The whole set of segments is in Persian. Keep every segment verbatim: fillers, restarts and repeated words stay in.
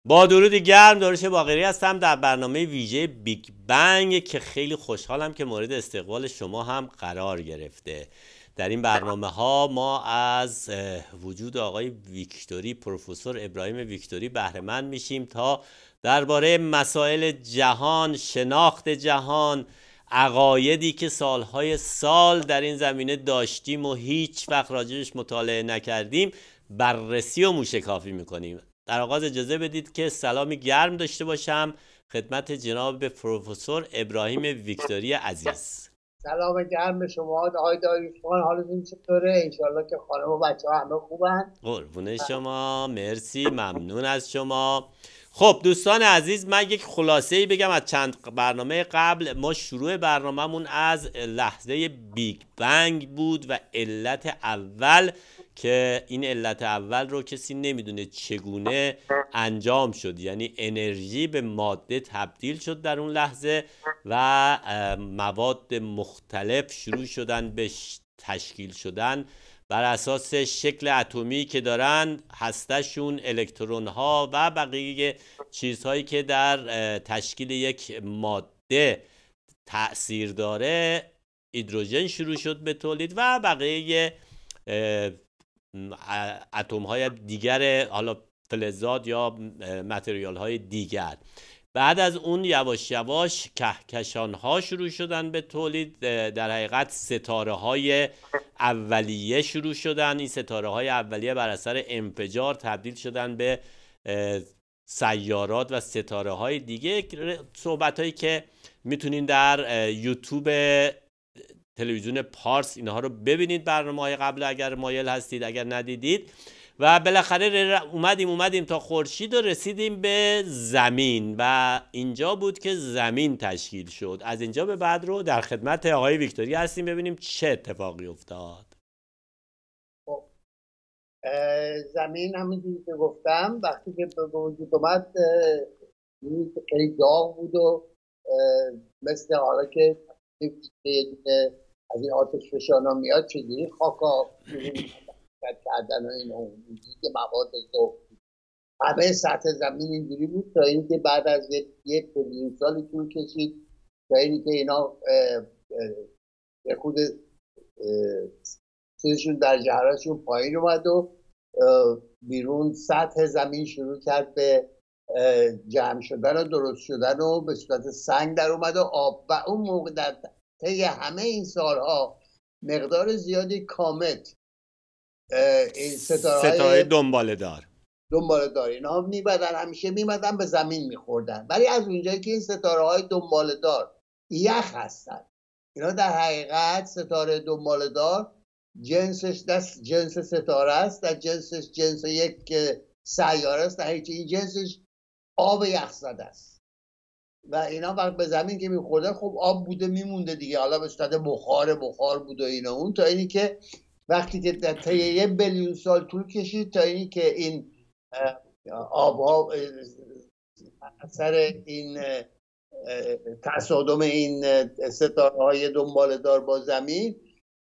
با درود گرم، داریوش باقری هستم در برنامه ویژه بیگ بنگ که خیلی خوشحالم که مورد استقبال شما هم قرار گرفته. در این برنامه ها ما از وجود آقای ویکتوری، پروفسور ابراهیم ویکتوری بهره مند میشیم تا درباره مسائل جهان، شناخت جهان، عقایدی که سالهای سال در این زمینه داشتیم و هیچ وقت راجعش مطالعه نکردیم بررسی و موشکافی میکنیم. در آغاز اجازه بدید که سلامی گرم داشته باشم خدمت جناب پروفسور ابراهیم ویکتوری عزیز. سلام گرم به شما آقای داریوش خان، حالتون چطوره؟ انشالله که خانم و بچه ها همه خوبن. قربون شما، مرسی، ممنون از شما. خب دوستان عزیز، من یک خلاصه‌ای بگم از چند برنامه قبل. ما شروع برنامه‌مون از لحظه بیگ بنگ بود و علت اول که این علت اول رو کسی نمیدونه چگونه انجام شد، یعنی انرژی به ماده تبدیل شد در اون لحظه و مواد مختلف شروع شدن به تشکیل شدن بر اساس شکل اتمی که دارن، هستهشون، الکترون ها و بقیه چیزهایی که در تشکیل یک ماده تأثیر داره. هیدروژن شروع شد به تولید و بقیه اتم های دیگر، حالا فلزات یا متریال های دیگر. بعد از اون یواش یواش کهکشان ها شروع شدن به تولید. در حقیقت ستاره های اولیه شروع شدن. این ستاره های اولیه بر اثر انفجار تبدیل شدن به سیارات و ستاره های دیگه. صحبت هایی که میتونین در یوتیوب تلویزیون پارس اینها رو ببینید، برنامه های قبل اگر مایل هستید، اگر ندیدید. و بالاخره اومدیم اومدیم تا خورشید و رسیدیم به زمین و اینجا بود که زمین تشکیل شد. از اینجا به بعد رو در خدمت آقای ویکتوری هستیم ببینیم چه اتفاقی افتاد. زمین همونجوری که گفتم وقتی که به وجود اومد خیلی داغ بود و مثل حالا که از این آتش فشانا میاد چجوری خاکا کردن و این که مواد ذوب همه سطح زمین اینجوری بود تا اینکه بعد از یک میلیون سالی طول کشید تا اینکه اینا یک خود چیزشون در جهرشون پایین اومد و بیرون سطح زمین شروع کرد به جمع شدن و درست شدن و به صورت سنگ در اومد و آب. و اون موقع در طی همه این سالها مقدار زیادی کامت، این ستاره ستاره دنباله دار دنباله دار اینا میبدن، همیشه میمدن به زمین میخوردن. ولی از اونجایی که این ستاره های دنباله دار یخ هستن، اینا در حقیقت ستاره دنباله دار جنسش دست جنس ستاره است، در جنسش جنس یک سیاره است، در این جنسش آب یخ زده است و اینا وقت به زمین که میخورده خب آب بوده میمونده دیگه، حالا به صورت بخار بخار بوده اینا اون، تا اینی که وقتی که در طی یک بیلیون سال طول کشید تا اینی که این آبها اثر این تصادم این ستاره های دنباله دار با زمین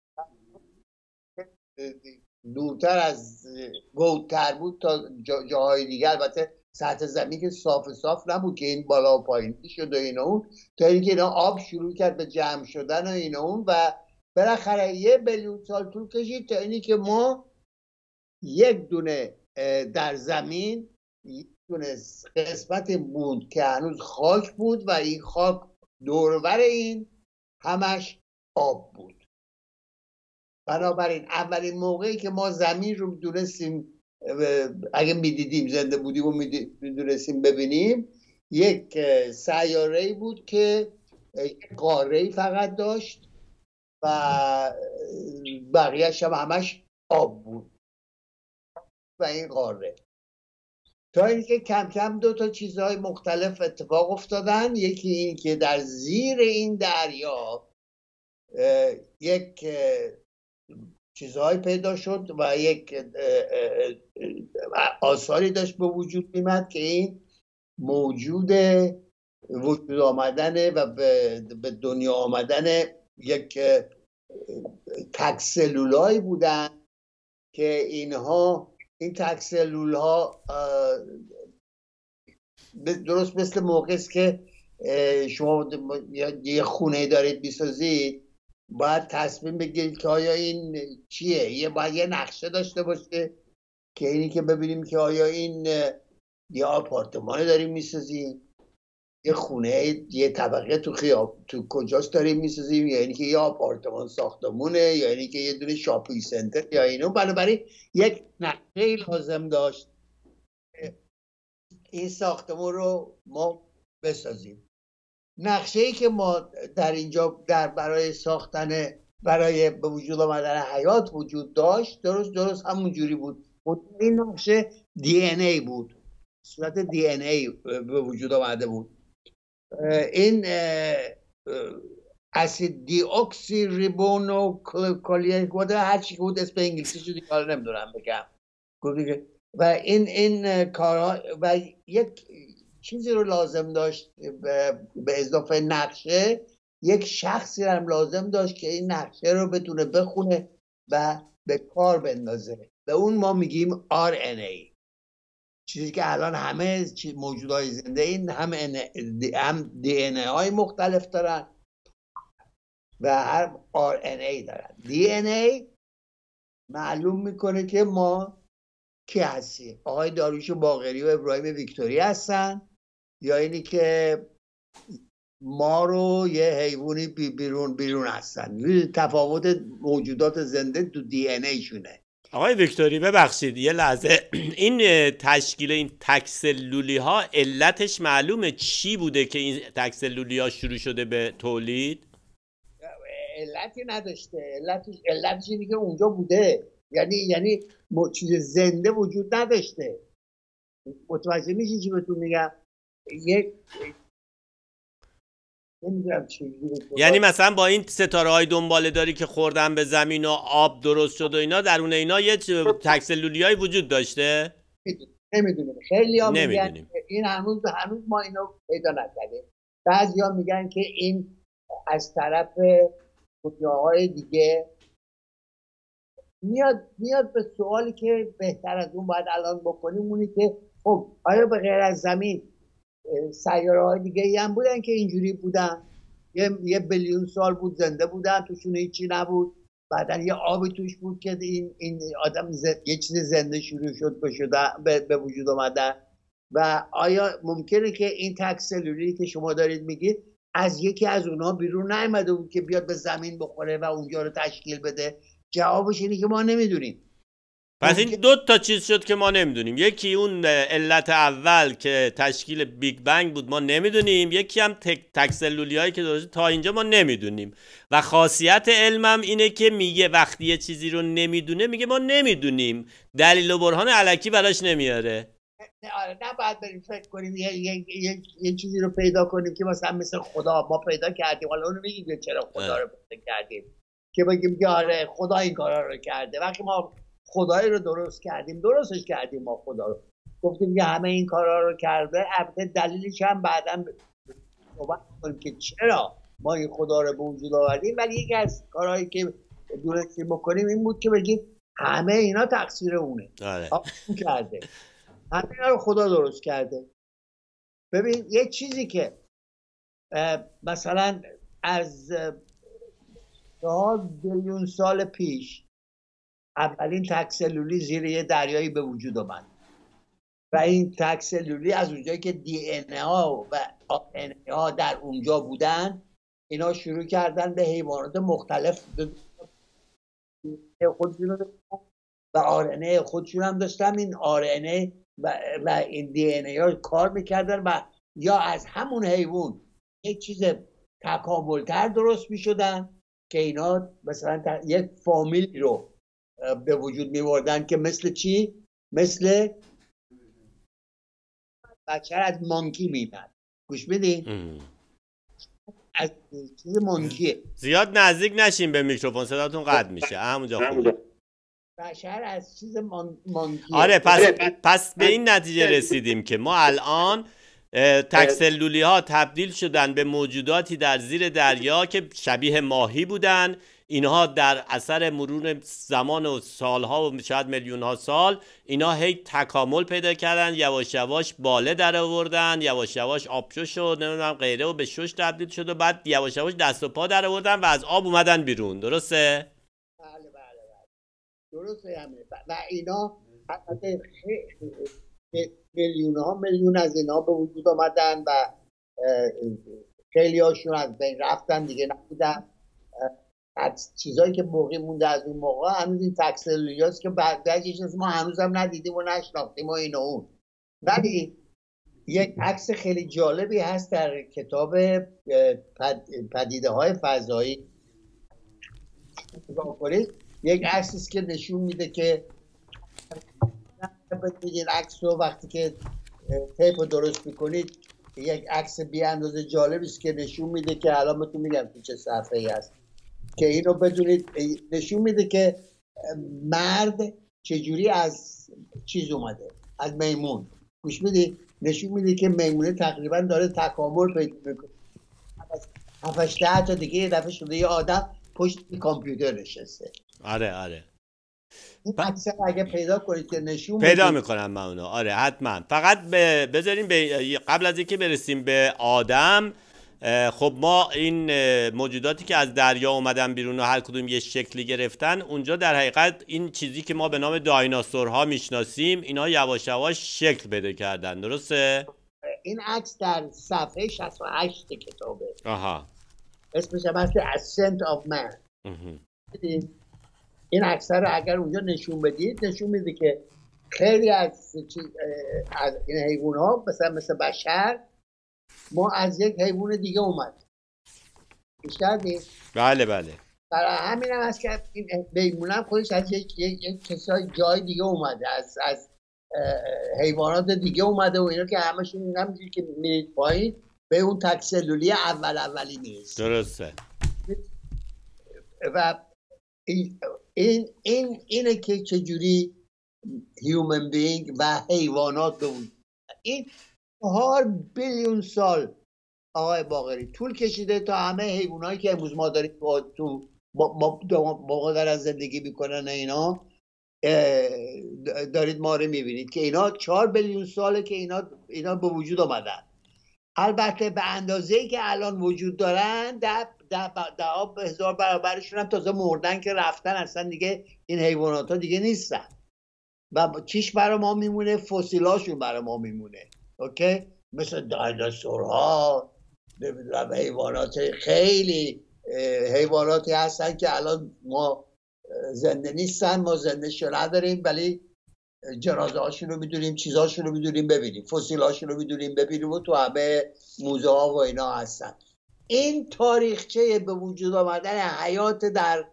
دورتر از گودتر بود تا جا جاهای دیگر. البته سطح زمین که صاف صاف نبود که این بالا و پایین شد و اینا اون، تا اینکه اینا آب شروع کرد به جمع شدن و اینا اون و بالاخره یه بیلیون سال طول کشید تا اینی که ما یک دونه در زمین یک دونه قسمت بود که هنوز خاک بود و این خاک دورور این همش آب بود. بنابراین اولین موقعی که ما زمین رو میدونستیم، اگه میدیدیم زنده بودیم و میدونستیم ببینیم، یک سیاره‌ای بود که قاره‌ای فقط داشت و بقیه‌اش هم همش آب بود و این قاره. تا اینکه کم کم دو تا چیزهای مختلف اتفاق افتادن. یکی این که در زیر این دریا یک چیزهایی پیدا شد و یک آثاری داشت به وجود میمد که این موجود وجود آمدن و به دنیا آمدن یک تک سلولایی بودن که اینها این تک سلولها درست مثل موقع است که شما یه خونه دارید میسازید، باید تصمیم بگیرید که آیا این چیه. یه باید یه نقشه داشته باشه که اینی که ببینیم که آیا این یه آپارتمان داریم میسازیم، یه خونه یه طبقه تو خیاب تو کجاست داریم میسازیم، یا اینی که یه آپارتمان ساختمونه، یا اینی که یه دونه شاپینگ سنتر یا اینو. بنابراین یک نقشه لازم داشت این ساختمون رو ما بسازیم. نقشه ای که ما در اینجا در برای ساختن برای به وجود آمدن حیات وجود داشت درست درست همون جوری بود. این نقشه دی ان ای بود، صورت دی ان ای به وجود آمده بود. این اسید دی اکسی ریبونو کلیه بوده، هر چی که بود اسم انگلیسی شو دیگه حالا نمیدونم بگم. و این این کارها و یک چیزی رو لازم داشت به اضافه نقشه، یک شخصی هم لازم داشت که این نقشه رو بتونه بخونه و به کار بندازه. به اون ما میگیم آر ان ای. چیزی که الان همه موجودات زنده این هم هم دی ان ای های مختلف دارن و هر آر ان ای دارن. دی ان ای معلوم میکنه که ما کی هستیم. آقای داریوش باقری و ابراهیم ویکتوری هستن، یا اینی که ما رو یه حیوانی بیرون بیرون هستن. تفاوت موجودات زنده تو دی ان ای شونه. آقای ویکتوری ببخشید یه لحظه، این تشکیل این تک‌سلولی ها علتش معلومه چی بوده که این تک‌سلولی ها شروع شده به تولید؟ علتی نداشته. علتش علتش اینه که اونجا بوده، یعنی یعنی چیز زنده وجود نداشته. متوجه میشین چی بهتون میگم؟ یک یعنی مثلا با این ستاره های دنباله داری که خوردن به زمین و آب درست شد و اینا، درون اینا یه تک‌سلولی های وجود داشته؟ نمیدونیم. خیلی ها میگن این هنوز هنوز ما اینو پیدا نکردیم. بعضی ها میگن که این از طرف دنیاهای دیگه میاد میاد به سوالی که بهتر از اون باید الان بکنیم، اونی که خب آیا به غیر از زمین سیاره های دیگه ای هم بودن که اینجوری بودن؟ یه, یه بلیون سال بود زنده بودن، توشون هیچی نبود، بعدا یه آبی توش بود که این, این آدم زد... یه چیز زنده شروع شد به, شده... به... به وجود آمدن. و آیا ممکنه که این تک‌سلولی که شما دارید میگید از یکی از اونها بیرون نیامده بود که بیاد به زمین بخوره و اونجا رو تشکیل بده؟ جوابش اینه که ما نمیدونیم. پس این دو تا چیز شد که ما نمیدونیم. یکی اون علت اول که تشکیل بیگ بنگ بود ما نمیدونیم، یکی هم تک تک‌سلولی هایی که درست تا اینجا ما نمیدونیم. و خاصیت علمم اینه که میگه وقتی یه چیزی رو نمیدونه میگه ما نمیدونیم، دلیل و برهان الکی براش نمیاره. آره نباید بریم فکر کنیم یه, یه،, یه،, یه چیزی رو پیدا کنیم که مثلا مثل خدا ما پیدا کردیم، حالا اونو میگیم چرا خدا رو پیدا کردیم، که بگیم که آره خدا این کارا رو کرده. وقتی ما خدایی رو درست کردیم، درستش کردیم، ما خدا رو گفتیم که همه این کارا رو کرده. البته دلیلش هم بعداً صحبت کنیم که چرا ما این خدا رو به وجود آوردیم، ولی یکی از کارهایی که درستی بکنیم این بود که بگیم همه اینا تقصیر اونه. آره. اون کرده، همه اینا رو خدا درست کرده. ببین یه چیزی که مثلا از چهار بیلیون سال پیش اولین تک‌سلولی زیر یه دریایی به وجود آمد و این تک‌سلولی از اونجایی که دی ان ای ها و آر ان ای ها در اونجا بودن، اینا شروع کردن به حیوانات مختلف خودشون و آر ان ای خودشون هم داشتن. این آر ان ای و, و این دی ان ای ها کار میکردن و یا از همون حیوان یک چیز تکاملتر درست میشدن که اینا مثلا یک فامیل رو به وجود میوردن که مثل چی؟ مثل بچه از مانکی میمد. گوش بدین؟ از چیز مانکیه. زیاد نزدیک نشین به میکروفون، صداتون قطع میشه. همونجا خوبه. بشر از چیز مان... مانکیه. آره پس پس به این نتیجه رسیدیم که ما الان تک‌سلولی ها تبدیل شدن به موجوداتی در زیر دریا که شبیه ماهی بودن. اینها در اثر مرور زمان و سالها و شاید میلیون ها سال اینا هی تکامل پیدا کردن، یواش یواش باله در آوردن، یواش یواش آبشو شد، نمیدونم غیره و به شش تبدیل شد و بعد یواش یواش دست و پا در آوردن و از آب اومدن بیرون. درسته؟ بله بله بله درسته همه. و اینا البته میلیون ها میلیون از اینا به وجود آمدن و خیلی هاشون از بین رفتن دیگه نبودن. از چیزایی که باقی مونده از اون موقع هنوز این تکسلولی هاست که بعدش ما هنوز هم ندیدیم و نشناختیم و این و اون. ولی یک عکس خیلی جالبی هست در کتاب پدیده های فضایی، یک عکسی است که نشون میده که این عکس رو وقتی که تیپ رو درست میکنید یک عکس بی اندازه جالبی است که نشون میده که الان بهتون میگم تو چه صفحه ای هست که اینو بدونید. نشون میده که مرد چجوری از چیز اومده، از میمون. گوش میدی؟ نشون میده که میمونه تقریبا داره تکامل پیدا میکنه. هفتش ده تا دیگه یه دفعه شده یه آدم پشت کامپیوتر نشسته. آره آره این عکس اگه پیدا کنید که نشون پیدا میکنم من اونو. آره حتما. فقط بذاریم به قبل از اینکه برسیم به آدم، خب ما این موجوداتی که از دریا اومدن بیرون و هر کدوم یه شکلی گرفتن، اونجا در حقیقت این چیزی که ما به نام دایناسورها میشناسیم اینا یواش یواش شکل پیدا کردن. درسته؟ این عکس در صفحه شصت و هشت کتابه. آها. اسمش هم هست Ascent of Man. این عکس رو اگر اونجا نشون بدید نشون میده که خیلی از از این حیوان ها مثلا مثل بشر ما از یک حیوان دیگه اومد. بیشتر نیست؟ بله بله. برای همین هم هست که این میمون هم خودش از یک یک, یک کسای جای دیگه اومده، از از حیوانات دیگه اومده و اینا که همشون همینجوری که میرید پایین به اون تکسلولی اول اولی نیست. درسته. و این این این اینه که چجوری هیومن بینگ و حیوانات به وجود این چهار بیلیون سال آقای باقری طول کشیده تا همه حیوانایی که امروز ما داریم با تو با ما دارن زندگی میکنن اینا دارید ما رو میبینید که اینا چهار بیلیون ساله که اینا اینا به وجود آمدن. البته به اندازه‌ای که الان وجود دارن ده ده ده هزار برابرشون هم تازه مردن که رفتن، اصلا دیگه این حیوانات ها دیگه نیستن و چیش برای ما میمونه؟ فسیلاشون برای ما میمونه. اوکی؟ مثل دایناسورها، نمیدونم حیوانات خیلی حیواناتی هستن که الان ما زنده نیستن، ما زنده شو نداریم ولی جنازه هاشون رو میدونیم، چیزهاشون رو میدونیم ببینیم، فسیل هاشون رو میدونیم ببینیم و تو همه موزه ها و اینا هستن. این تاریخچه به وجود آمدن حیات در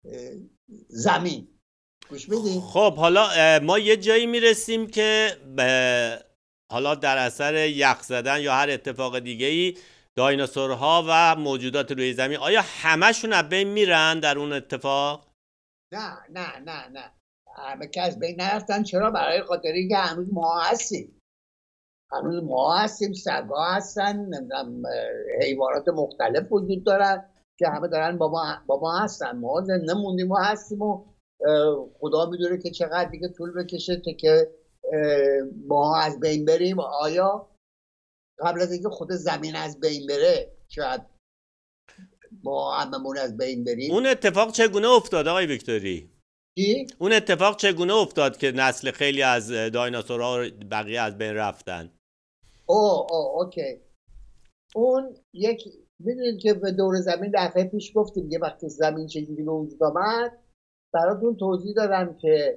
زمین. گوش میدین؟ خب حالا ما یه جایی میرسیم که حالا در اثر یخ زدن یا هر اتفاق دیگه‌ای دایناسورها و موجودات روی زمین آیا همشون از بین میرن در اون اتفاق؟ نه نه نه نه همه که از بین نرفتن. چرا؟ برای خاطر اینکه هنوز ما هستیم، هنوز ما هستیم، سگ‌ها هستن، نمیدونم حیوانات مختلف وجود دارن که همه دارن با ما, با ما هستن. ما زنده موندیم و هستیم و خدا میدونه که چقدر دیگه طول بکشه تا که ما از بین بریم. آیا قبل از اینکه خود زمین از بین بره شاید ما هممون از بین بریم؟ اون اتفاق چگونه افتاد آقای ویکتوری؟ چی؟ اون اتفاق چگونه افتاد که نسل خیلی از دایناسورها بقیه از بین رفتن؟ اوه اوه اوکی. اون یک میدونید که به دور زمین دفعه پیش گفتیم یه وقتی زمین چجوری به وجود آمد براتون توضیح دادم که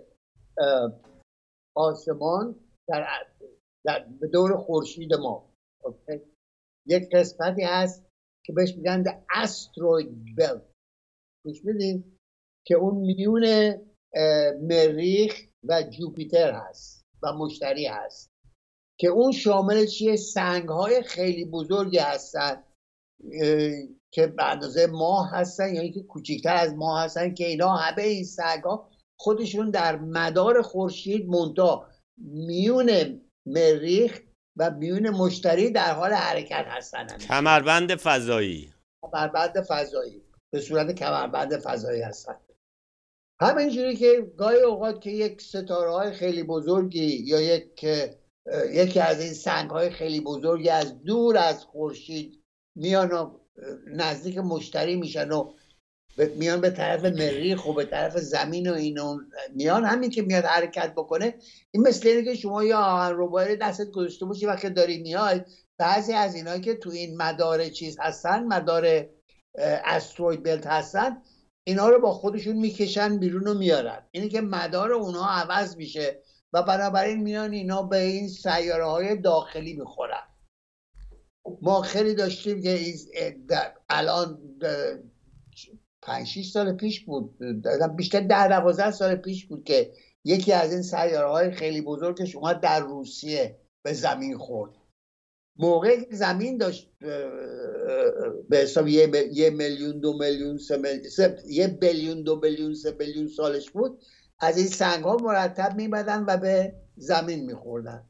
آسمان در, در به دور خورشید ما اوکی یک قسمتی هست که بهش میگن استروید بلت. گوش میدین که اون میون مریخ و جوپیتر هست و مشتری هست که اون شامل چیه؟ سنگ‌های خیلی بزرگی هستن که به اندازه ماه هستن یا اینکه کوچکتر از ماه هستن که اینا همه این سنگ‌ها خودشون در مدار خورشید منتها میون مریخ و میون مشتری در حال حرکت هستن. کمربند فضایی. کمربند فضایی. به صورت کمربند فضایی هستن. همینجوری که گاهی اوقات که یک ستاره های خیلی بزرگی یا یک یکی از این سنگ های خیلی بزرگی از دور از خورشید میان و نزدیک مشتری میشن و میان به طرف مریخ و به طرف زمین و اینو میان، همین که میاد حرکت بکنه، این مثل اینه که شما یا آهنربایی دستت گذاشته باشی وقتی داری میای، بعضی از اینایی که تو این مدار چیز هستن، مدار استروید بلت هستن، اینا رو با خودشون میکشن بیرون و میارن. اینه که مدار اونها عوض میشه و بنابراین میان اینا به این سیاره های داخلی میخورن. ما خیلی داشتیم که الان پنج شیش سال پیش بود، بیشتر ده دوازده سال پیش بود که یکی از این سیاره های خیلی بزرگش اومد در روسیه به زمین خورد. موقعی که زمین داشت به حساب یه, یه میلیون دو میلیون سه میلیون سه یه بیلیون دو بیلیون سه بیلیون سالش بود، از این سنگ ها مرتب میبدن و به زمین میخوردن.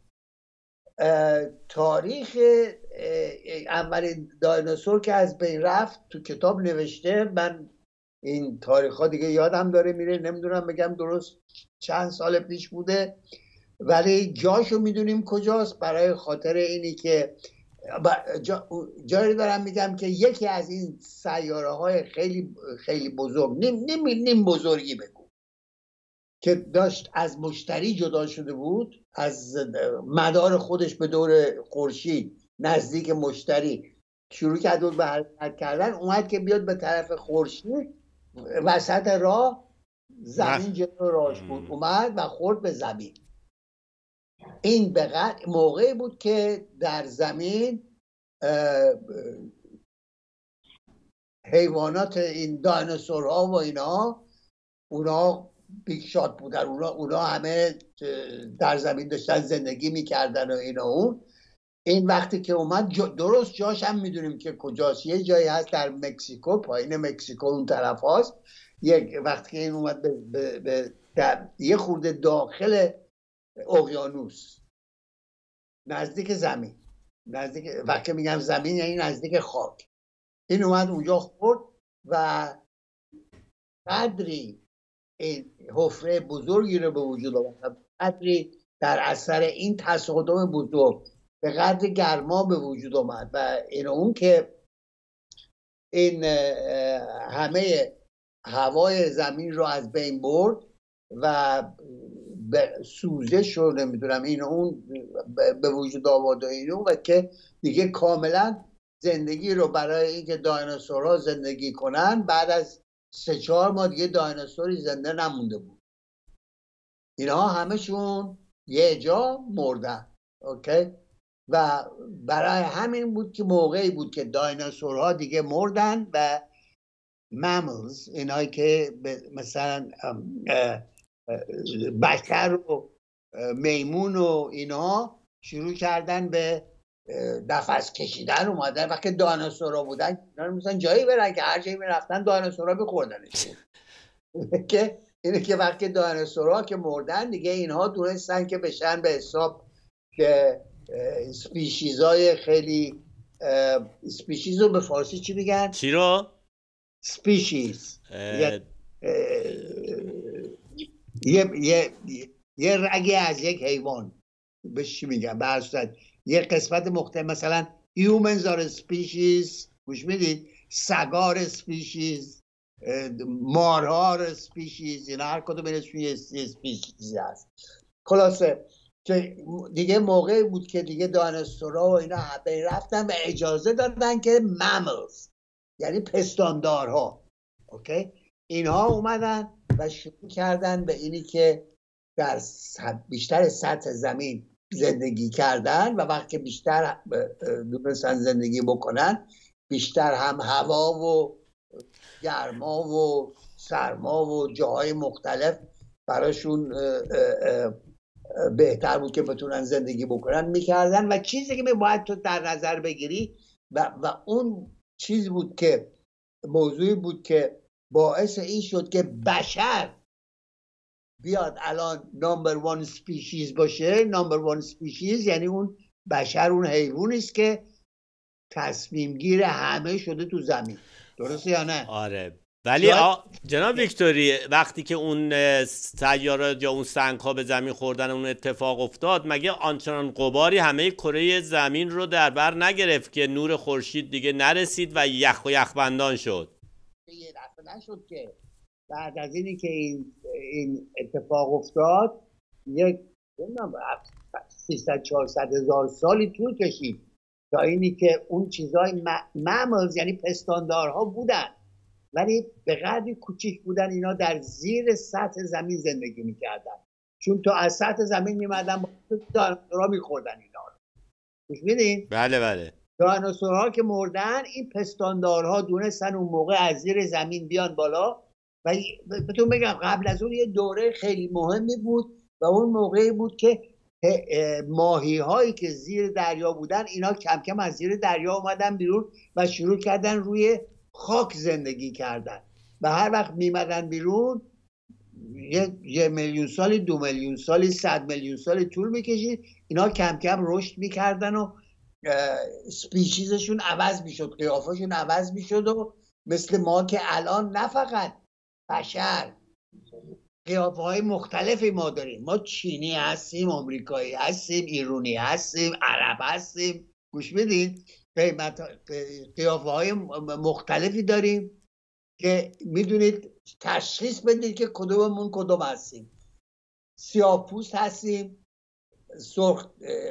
تاریخ اولین دایناسور که از بین رفت تو کتاب نوشته، من این تاریخ ها دیگه یادم داره میره، نمیدونم بگم درست چند سال پیش بوده، ولی جاشو میدونیم کجاست، برای خاطر اینی که جا جایی دارم میگم که یکی از این سیاره های خیلی خیلی بزرگ، نیم, نیم, نیم بزرگی بگو، که داشت از مشتری جدا شده بود، از مدار خودش به دور خورشید نزدیک مشتری شروع کرد به حرکت کردن، اومد که بیاد به طرف خورشید، وسط راه زمین جلو راش بود، اومد و خورد به زمین. این به موقعی بود که در زمین حیوانات، این دایناسورها و اینا، اونا بیگ شات بودن، اونا, اونا همه در زمین داشتن زندگی میکردن و اینا. اون این وقتی که اومد جا درست جاش هم میدونیم که کجاست، یه جایی هست در مکزیکو، پایین مکزیکو اون طرف هاست. یک وقتی که این اومد به, به, به در یه خورده داخل اقیانوس، نزدیک زمین، نزدیک، وقتی میگم زمین یعنی نزدیک خاک، این اومد اونجا خورد و قدری این حفره بزرگی رو به وجود آورد، قدری در اثر این تصادم بزرگ به قدر گرما به وجود آمد و این اون که این همه هوای زمین رو از بین برد و به سوزش رو نمیدونم این اون به وجود آورد و اینو، و که دیگه کاملا زندگی رو برای اینکه دایناسورها زندگی کنن، بعد از سه چهار ماه دیگه دایناسوری زنده نمونده بود، اینها همشون یه جا مردن. اوکی، و برای همین بود که موقعی بود که دایناسورها دیگه مردن و ماملز، اینایی که مثلا بشر و میمون و اینا شروع کردن به نفس کشیدن، اومدن وقتی دایناسورها بودن مثلا جایی برن که هر جایی میرفتن دایناسورها بخوردنش. که اینه که وقتی دایناسورها که مردن دیگه اینها تونستن که بشن به حساب که سپیشیزهای خیلی، سپیشیز رو به فارسی چی میگن؟ چی رو؟ سپیشیز یه یه یه یه رگی از یک حیوان، به چی میگن؟ به هر صورت یه قسمت مختلف، مثلا humans are species، گوش میدید؟ سگار سپیشیز، مارها سپیشیز، اینا هر کدوم اینشون یه سپیشیزی هست. خلاصه که دیگه موقعی بود که دیگه دایناسورها و اینا بین رفتن و اجازه دادن که ماملز، یعنی پستاندارها، اوکی، اینها اومدن و شروع کردن به اینی که در بیشتر سطح زمین زندگی کردن و وقتی بیشتر دونستن زندگی بکنن، بیشتر هم هوا و گرما و سرما و جاهای مختلف براشون بهتر بود که بتونن زندگی بکنن میکردن. و چیزی که باید تو در نظر بگیری و, و اون چیز بود که موضوعی بود که باعث این شد که بشر بیاد الان نمبر وان سپیشیز باشه. نمبر وان سپیشیز یعنی اون بشر، اون حیوانی است که تصمیم گیر همه شده تو زمین. درسته یا نه؟ آره ولی آ... جناب ویکتوری وقتی که اون سیارات یا اون سنگ ها به زمین خوردن اون اتفاق افتاد، مگه آنچنان غباری همه کره زمین رو در بر نگرفت که نور خورشید دیگه نرسید و یخ و یخبندان شد؟ یه دفعه نشد که بعد از اینی که این, این اتفاق افتاد یک سیصد چهارصد هزار سالی طول کشید تا اینی که اون چیزای مملز یعنی پستاندارها بودن، ولی به قدری کوچیک بودن اینا در زیر سطح زمین زندگی میکردن، چون تو از سطح زمین میمدن دایناسورها میخوردن اینا رو. گوش میدین؟ بله بله. دایناسورها که مردن، این پستاندارها دونستن اون موقع از زیر زمین بیان بالا. و بهتون بگم قبل از اون یه دوره خیلی مهمی بود و اون موقعی بود که ماهی هایی که زیر دریا بودن اینا کم کم از زیر دریا اومدن بیرون و شروع کردن روی خاک زندگی کردن و هر وقت میمدن بیرون یه, یه میلیون سالی، دو میلیون سالی، صد میلیون سالی طول میکشید اینا کم کم رشد میکردن و سپیشیزشون عوض میشد، قیافشون عوض میشد و مثل ما که الان نه فقط بشر، قیافه های مختلفی ما داریم. ما چینی هستیم، آمریکایی هستیم، ایرانی هستیم، عرب هستیم. گوش بدین، قیافه های مختلفی داریم که میدونید تشخیص بدید که کدوممون کدوم هستیم. سیاه‌پوست هستیم، سرخ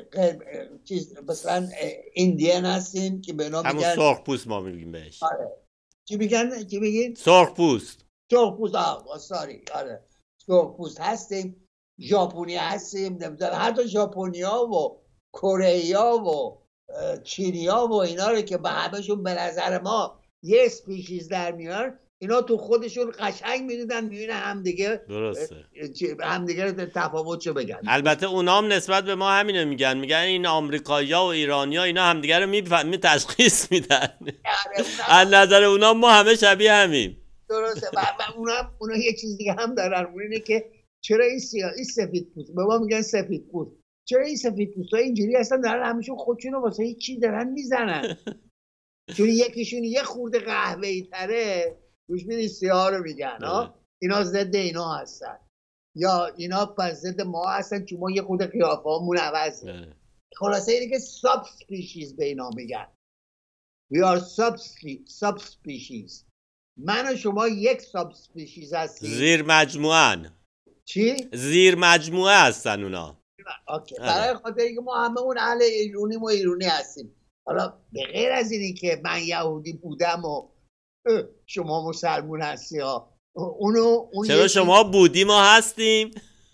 چیز مثلا ایندین هستیم که به نام میگن همون سرخپوست ما میگیم بهش. آره. چی میگن؟ چی میگین؟ سرخپوست. سرخپوست آه ساری آره. سرخپوست هستیم، ژاپنی هستیم، نمیدونم هر تا ژاپنیا و کره‌ای‌ها و چینی‌ها و اینا رو که به همه‌شون به نظر ما یه اسپیشیز در میان، اینا تو خودشون قشنگ میدیدن میبینه همدیگه درسته همدیگه رو تفاوتشو بگن. البته اونا هم نسبت به ما همینو میگن، میگن این آمریکایی‌ها و ایرانی‌ها اینا همدیگه رو میفهمن، تشخیص میدن. از نظر اونا ما همه شبیه همیم. درسته. و اونا اونا یه چیز دیگه هم دارن، اون اینه که چرا این سیاه این سفید پوست، به ما میگن سفید پوست، چرا این سفید پوست‌ها اینجوری هستن، دارن همیشون خودشونو واسه هیچ چیز دارن میزنن. چون یکیشون یه خورده قهوه‌ای تره، گوش میدین سیاه رو میگن ها، اینا ضد اینا هستن، یا اینا پس ضد ما هستن چون ما یه خورده قیافه‌مون عوضه. خلاصه اینه که ساب اسپیشیز به اینا میگن. We are sub species. من و شما یک ساب اسپیشیز هستیم. زیر مجموعه‌ن. چی؟ زیر مجموعه هستن اونا. اوکی. برای خاطر اینکه ما همه اون اهل ایرونیم و ایرونی هستیم. حالا به غیر از اینی که من یهودی بودم و شما مسلمون هستی ها، اونو اون چرا شما بودی ما هستیم؟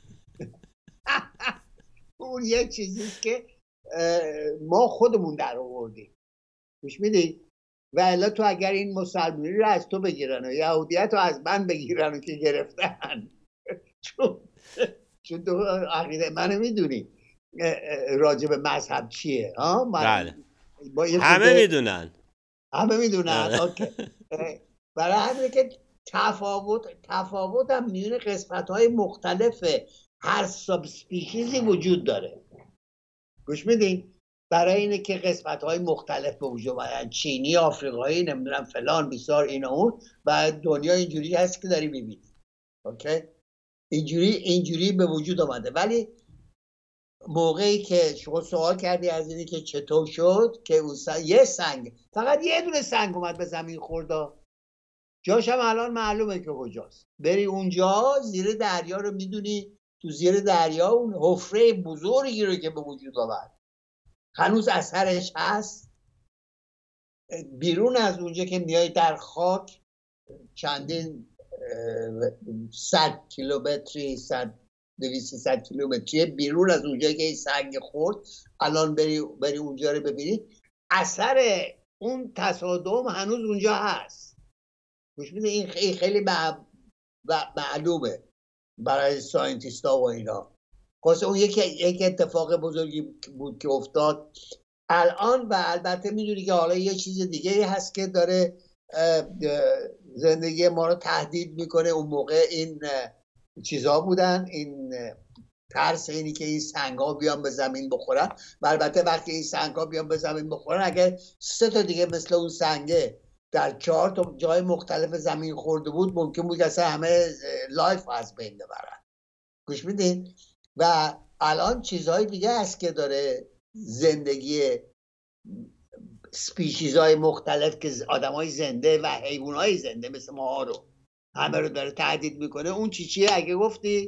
اون یک چیزیست که ما خودمون در آوردیم. گوش میدی؟ و الا تو اگر این مسلمونی رو از تو بگیرن و یهودیت رو از من بگیرن و که گرفتن، چون چون تو عقیده منو میدونی راجع به مذهب چیه ها؟ بله. همه میدونن. همه میدونن. اوکی. برای همینه که تفاوت تفاوت هم میون قسمت‌های مختلف هر ساب اسپیشیزی وجود داره. گوش میدین؟ برای اینه که قسمت‌های مختلف به وجود اومدن، چینی، آفریقایی، نمیدونم فلان بیسار اینا اون، و دنیا اینجوری هست که داری میبینی. اوکی؟ اینجوری اینجوری به وجود اومده. ولی موقعی که شما سوال کردی از اینی که چطور شد که اون سنگ، یه سنگ، فقط یه دونه سنگ اومد به زمین خورد، جاش هم الان معلومه که کجاست. بری اونجا زیر دریا رو میدونی، تو زیر دریا اون حفره بزرگی رو که به وجود آورد هنوز اثرش هست. بیرون از اونجا که میای در خاک چندین صد کیلومتری، صد دویست صد کیلومتری بیرون از اونجا که این سنگ خورد، الان بری بری اونجا رو ببینید، اثر اون تصادم هنوز اونجا هست. گوش میده؟ این خیلی خیلی معلومه برای ساینتیستا و اینا. واسه اون یک یک اتفاق بزرگی بود که افتاد الان. و البته میدونی که حالا یه چیز دیگه هست که داره زندگی ما رو تهدید میکنه. اون موقع این چیزا بودن، این ترس اینی که این سنگا بیان به زمین بخورن. و البته وقتی این سنگا بیان به زمین بخورن، اگر سه تا دیگه مثل اون سنگه در چهار تا جای مختلف زمین خورده بود، ممکن بود اصلا همه لایف از بین ببرن. گوش میدین؟ و الان چیزهای دیگه هست که داره زندگی سپیشیزهای مختلف که آدمای زنده و حیوانای زنده مثل ما رو همه رو داره تهدید میکنه. اون چی چیه اگه گفتی؟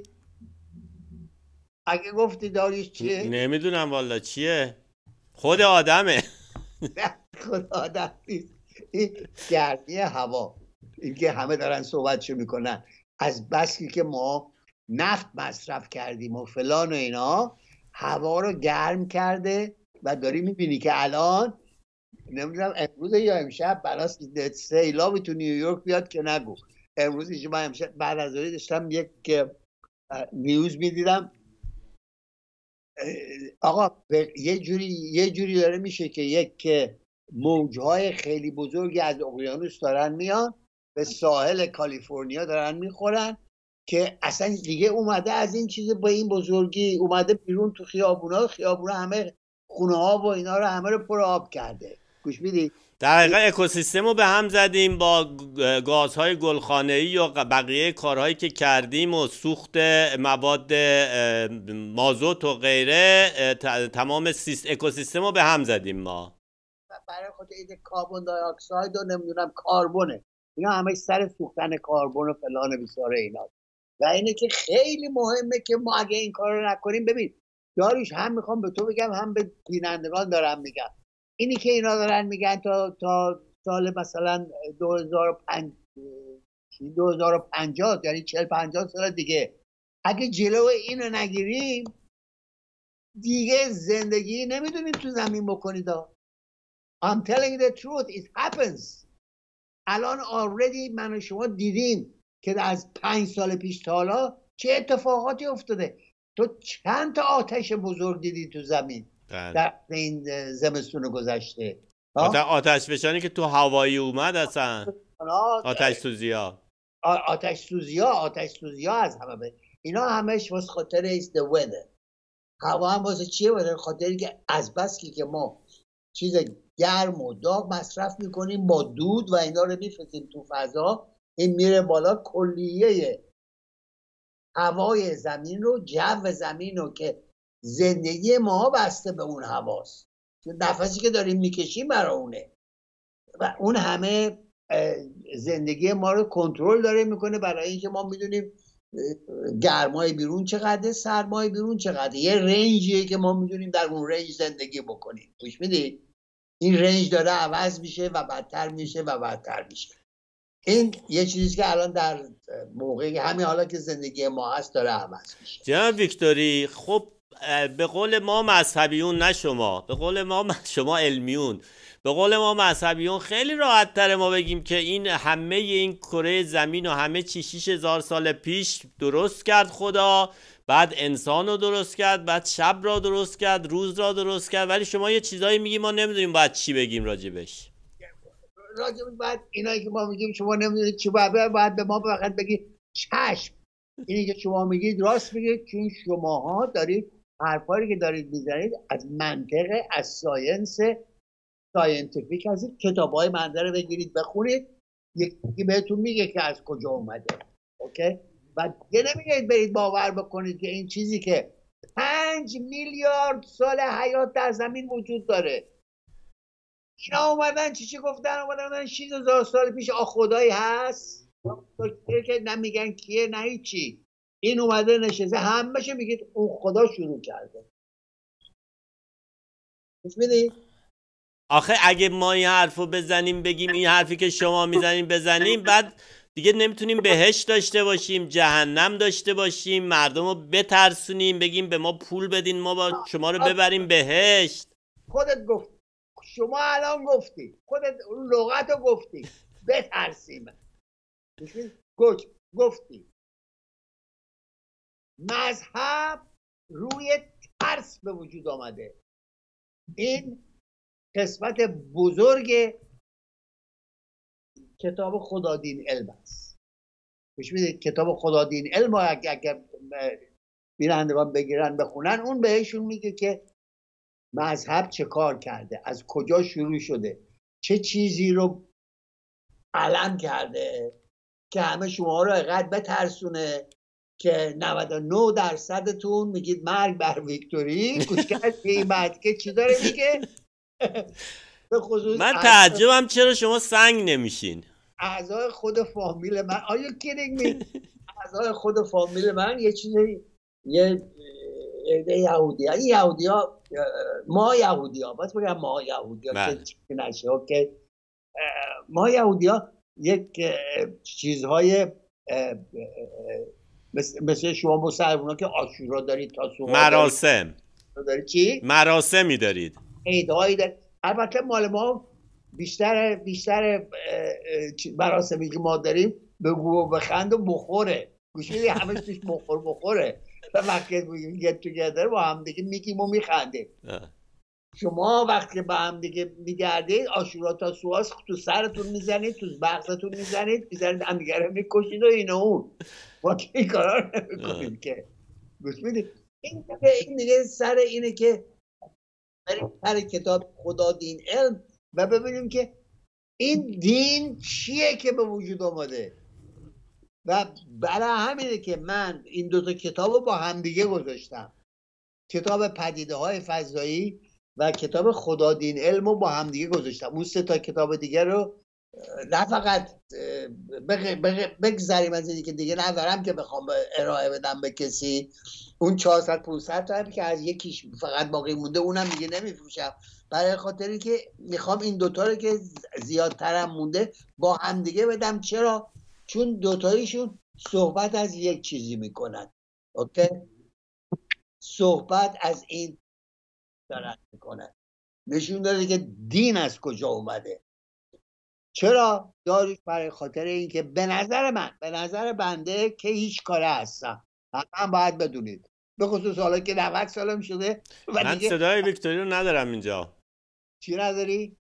اگه گفتی داریوش چیه؟ نمیدونم والا چیه. خود آدمه. خود آدم نیست، این گرمی هوا، این که همه دارن صحبتشو میکنن از بسکی که ما نفت مصرف کردیم و فلان و اینا، هوا رو گرم کرده. و داری میبینی که الان نمیدونم امروز یا امشب بناس سیلابی تو نیویورک بیاد که نگو. امروز شما امشب بعد از ظهر داشتم یک نیوز میدیدم، آقا یه جوری یه جوری داره میشه که یک موجهای خیلی بزرگی از اقیانوس دارن میان به ساحل کالیفرنیا دارن میخورن که اصلا دیگه اومده از این چیز با این بزرگی اومده بیرون تو خیابونا خیابونا همه خونه ها و اینا رو همه رو پر آب کرده. گوش میدی؟ در حقیقت اکوسیستم رو به هم زدیم با گازهای گلخانه‌ای و بقیه کارهایی که کردیم و سوخت مواد مازوت و غیره، تمام اکوسیستم رو به هم زدیم ما. برای خاطر این کاربن دی اکساید و نمیدونم کاربونه، اینا همه سر سوختن کاربن و فلان بیساره اینا. و اینه که خیلی مهمه که ما اگه این کار رو نکنیم، ببین داریش، هم میخوام به تو بگم هم به بینندگان دارم میگم، اینی که اینا دارن میگن تا تا سال مثلا دو هزار و پنجاه یعنی چهل پنجاه سال دیگه اگه جلو اینو نگیریم دیگه زندگی نمیدونیم تو زمین بکنید. I'm telling the truth, it happens. الان already من و شما دیدیم که از پنج سال پیش تا حالا چه اتفاقاتی افتاده. تو چند تا آتش بزرگ دیدی تو زمین در این زمستون گذشته؟ آتش فشانی که تو هوایی اومد اصلا، آتش سوزی ها آتش سوزی ها آتش سوزی ها از همه به اینا همش واسه خاطر is the weather. هوا هم واسه چیه؟ واسه خاطری که از بس که ما چیز گرم و داغ مصرف میکنیم با دود و اینا رو میفرستیم تو فضا، این میره بالا، کلیه هوای زمین رو، جو زمین رو که زندگی ما بسته به اون هواست، نفسی که داریم میکشیم برای اونه و اون همه زندگی ما رو کنترل داره میکنه. برای اینکه ما میدونیم گرمای بیرون چقدر، سرمای بیرون چقدر، یه رنجیه که ما میدونیم در اون رنج زندگی بکنیم. گوش میدید؟ این رنج داره عوض میشه و بدتر میشه و بدتر میشه. این یه چیزی که الان در موقعی همین حالا که زندگی ما هست داره عوض میشه. جناب ویکتوری، خب به قول ما مذهبیون، نه شما، به قول ما شما علمیون، به قول ما مذهبیون خیلی راحت تره ما بگیم که این همه این کره زمین و همه چی شش هزار سال پیش درست کرد خدا، بعد انسان رو درست کرد، بعد شب را درست کرد، روز را درست کرد. ولی شما یه چیزایی میگیم ما نمیدونیم باید چی بگیم راجبش. راجب بعد اینایی که ما میگیم شما نمیدونید چی باید باید به ما فقط بگید چشم. اینی که شما میگید راست میگید، چون شماها دارید حرفایی که دارید میزنید از منطق، از ساینس ساینتیفیک، از کتابای منظره بگیرید بخونید، یکی بهتون میگه که از کجا اومده. اوکی؟ و دیگه نمیگید برید باور بکنید که این چیزی که پنج میلیارد سال حیات در زمین وجود داره، اینا اومدن چی چی گفتن؟ اومدن شش هزار سال پیش آ خدایی هست که نمیگن کیه نه هیچی، این اومده نشسته همه‌شو میگید اون خدا شروع کرده. می‌بینید؟ آخه اگه ما این حرفو بزنیم بگیم این حرفی که شما میزنیم بزنیم، بعد دیگه نمیتونیم بهشت داشته باشیم، جهنم داشته باشیم، مردم رو بترسونیم، بگیم به ما پول بدین ما با شما رو ببریم بهشت. خودت گفت، شما الان گفتی، خودت اون لغت رو گفتی، بترسیم. گفت گفتی مذهب روی ترس به وجود آمده. این قسمت بزرگ کتاب خدادین علم است. گوش میدید؟ کتاب خدادین علم اگر بینندگان بگیرن بخونن، اون بهشون میگه که مذهب چه کار کرده، از کجا شروع شده، چه چیزی رو علم کرده که همه شما رو اینقدر بترسونه که نود و نه درصدتون میگید مرگ بر ویکتوری. گوش کرد که این بعد که چی داره میگه؟ به خصوص من تعجبم چرا شما سنگ نمیشین. اعضای خود فامیل من، آیا kidding me؟ اعضای خود فامیل من یه چیزی، یه عده یهودی ها، این یهودی ها، ما یهودی ها، باید بگم ما یهودی ها که چیزی نشه، اوکی؟ ما یهودی ها یک چیزهای مثل شما مسلمان ها که عاشورا دارید، تاسوعا مراسم دارید، چی؟ مراسمی دارید، عیدهایی دارید. البته مال ما بیشتر بیشتر مراسمی که ما داریم بگو و بخند و بخوره، گوش میدی، همش توش بخور بخوره و وقتی میگیم get together با هم دیگه میگیم و میخندیم. شما وقتی با هم دیگه میگردید عاشورا تاسوعا تو سرتون میزنید، تو بغضتون میزنید، میزنید هم دیگه رو میکشید و این اون، ما که این کارا رو نمیکنیم که. گوش میدی، این دیگه این دیگه سر اینه که بریم سر کتاب خدا دین علم و ببینیم که این دین چیه که به وجود آمده. و برای همینه که من این دوتا کتاب رو با همدیگه گذاشتم، کتاب پدیده های فضایی و کتاب خدا دین علم رو با همدیگه گذاشتم. اون سه تا کتاب دیگه رو نه فقط بگذاریم از اینی که دیگه ندارم که بخوام ارائه بدم به کسی، اون چهارصد پانصد تا هم که از یکیش فقط باقی مونده اونم دیگه نمیفروشم، برای خاطری که میخوام این دوتا رو که زیادترم مونده با هم دیگه بدم. چرا؟ چون دوتایشون صحبت از یک چیزی میکنن، اوکی؟ صحبت از این دارن میکنن، نشون داده که دین از کجا اومده. چرا؟ داریش برای خاطر اینکه به نظر من، به نظر بنده که هیچ کاره هستم، حتما باید بدونید، به خصوص حالا که نود سالم شده. من صدای ویکتوری رو ندارم اینجا. چی نداری؟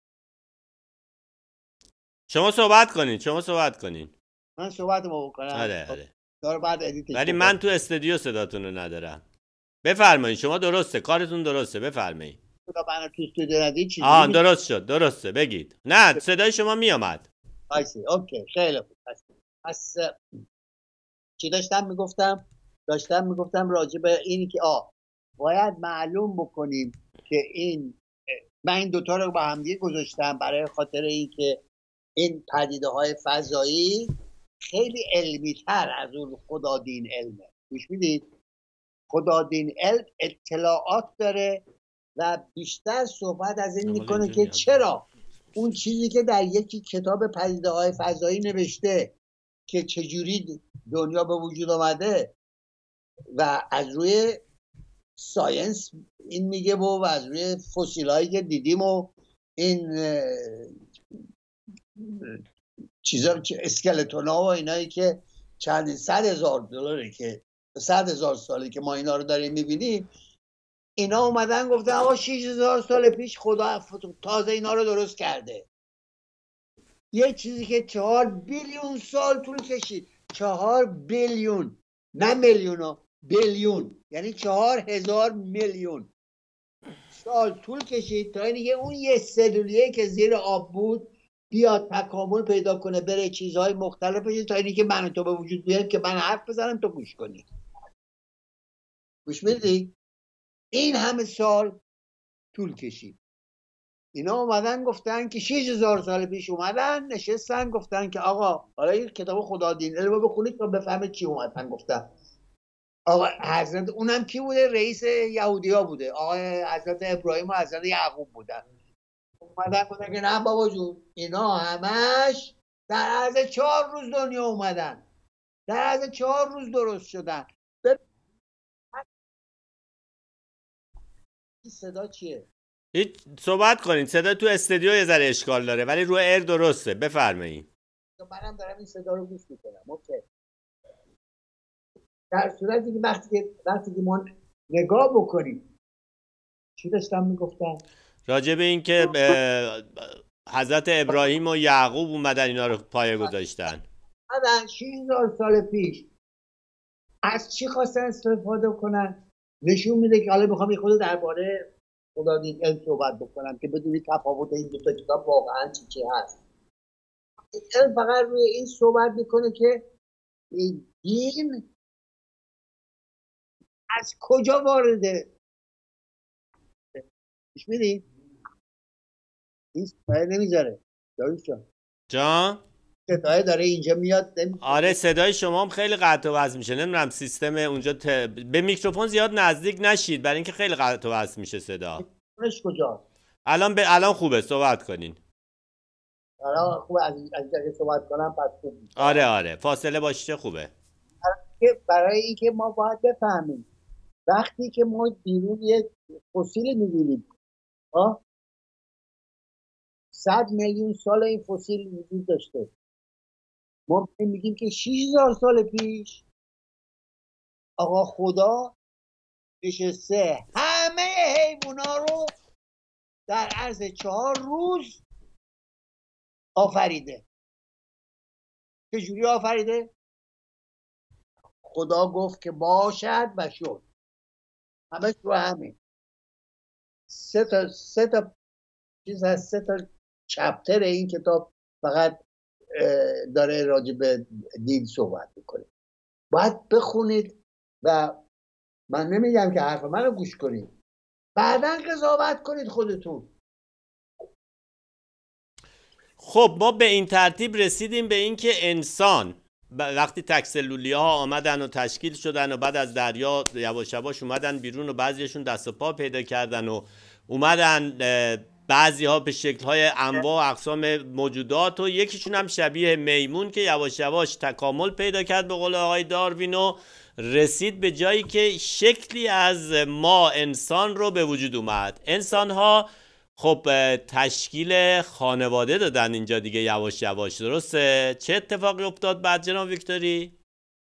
شما صحبت کنین، شما صحبت کنین. من صحبت ما بکنم؟ آره آره. دار بعد ادیتش. ولی من تو استودیو صداتون رو ندارم. بفرمایید، شما درسته، کارتون درسته، بفرمایید. خدا من تو استودیو ندید چیزی. آه درست شد، درسته، بگید. نه صدای شما می اومد. آیسی، اوکی، خیلی خوب. پس چی داشتم میگفتم؟ داشتم میگفتم راجع به اینی که آه باید معلوم بکنیم که این، من این دوتا رو با هم دیگه گذاشتم برای خاطر اینکه این پدیده های فضایی خیلی علمی تر از اون خدا دین علمه. گوش میدید؟ خدا دین علم اطلاعات داره و بیشتر صحبت از این میکنه که چرا اون چیزی که در یکی کتاب پدیده های فضایی نوشته که چجوری دنیا به وجود آمده و از روی ساینس این میگه و, و از روی فسیل هایی که دیدیم و این چیزا، اسکلتون ها و اینایی که چند صد هزار دلاره که صد هزار ساله که ما اینا رو داریم میبینیم، اینا اومدن گفتن آقا شش هزار سال پیش خدا تازه اینا رو درست کرده. یه چیزی که چهار بیلیون سال طول کشید، چهار بیلیون، نه میلیون ها، بیلیون، یعنی چهار هزار میلیون سال طول کشید تا اینکه اون یه سلولیه که زیر آب بود بیاد تکامل پیدا کنه، بره چیزهای مختلف بشه تا اینکه من و تو به وجود بیاد که من حرف بزنم تو گوش کنی. گوش میدی؟ این همه سال طول کشید. اینا اومدن گفتن که شش هزار سال پیش اومدن نشستن گفتن که آقا حالا این کتاب خدا دین علم رو بخونید تا بفهمید چی اومدن گفتن. آقا حضرت اونم کی بوده؟ رئیس یهودیا بوده، آقای حضرت ابراهیم و حضرت یعقوب بودن. اومدن گفتن که نه بابا جون، اینا همش در عرض چهار روز دنیا اومدن، در عرض چهار روز درست شدن. این صدا چیه؟ هیچ، صحبت کنین، صدا تو استودیو یه ذره اشکال داره ولی رو ایر درسته، بفرمایید. منم دارم این صدا رو گوش میکنم، اوکی. در صورتی که وقتی که وقتی که ما نگاه بکنیم، چی داشتم میگفتم؟ راجع به این که حضرت ابراهیم و یعقوب اومدن اینا رو پایه گذاشتن. بعد شش هزار سال پیش از چی خواستن استفاده کنن؟ نشون میده که حالا میخوام یه خود درباره خدا دید علم صحبت بکنم که بدونی تفاوت این دو تا کتاب واقعا چی چی هست. علم فقط روی این صحبت میکنه که دین از کجا وارده. پیش میدی؟ این ستایه نمیذاره داروش جان جان ستایه داره اینجا میاد نمی... آره صدای شما هم خیلی قطع و وصل میشه. نمیدونم سیستم اونجا ت... به میکروفون زیاد نزدیک نشید برای اینکه خیلی قطع و وصل میشه صدا. میکروفونش کجا؟ الان به الان خوبه صحبت کنین. الان خوبه از از اینجا صحبت کنم پس خوب میشه. آره آره فاصله باشه خوبه. برای اینکه ما باید بفهمیم وقتی که ما بیرون یک فسیل می‌بینیم ها صد میلیون سال این فسیل وجود داشته، ما میگیم که شش هزار سال پیش آقا خدا نشسته همه حیوونا رو در عرض چهار روز آفریده. چجوری آفریده؟ خدا گفت که باشد و شد. همه رو همین سه تا سه تا چیز هست، سه تا چپتر این کتاب فقط داره راجع به دین صحبت میکنه. باید بخونید و من نمیگم که حرف منو گوش کنید، بعداً قضاوت کنید خودتون. خب ما به این ترتیب رسیدیم به اینکه انسان وقتی تک‌سلولی ها آمدن و تشکیل شدن و بعد از دریا یواش یواش اومدن بیرون و بعضیشون دست و پا پیدا کردن و اومدن بعضی ها به شکل های انواع و اقسام موجودات و یکیشون هم شبیه میمون که یواش یواش تکامل پیدا کرد به قول آقای داروین و رسید به جایی که شکلی از ما انسان رو به وجود اومد. انسان ها خب تشکیل خانواده دادن اینجا دیگه یواش یواش، درسته؟ چه اتفاقی افتاد بعد جناب ویکتوری؟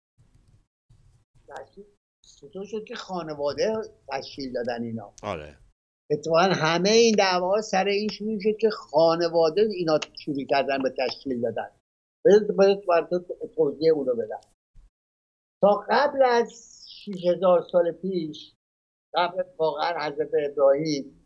چطور شد که خانواده تشکیل دادن اینا؟ آره اتفاقا همه این دعوا سر این شروع شد که خانواده اینا شروع کردن به تشکیل دادن. باید براتون توضیح اونو بدم. تا قبل از شش هزار سال پیش، قبل واقعا حضرت ابراهیم،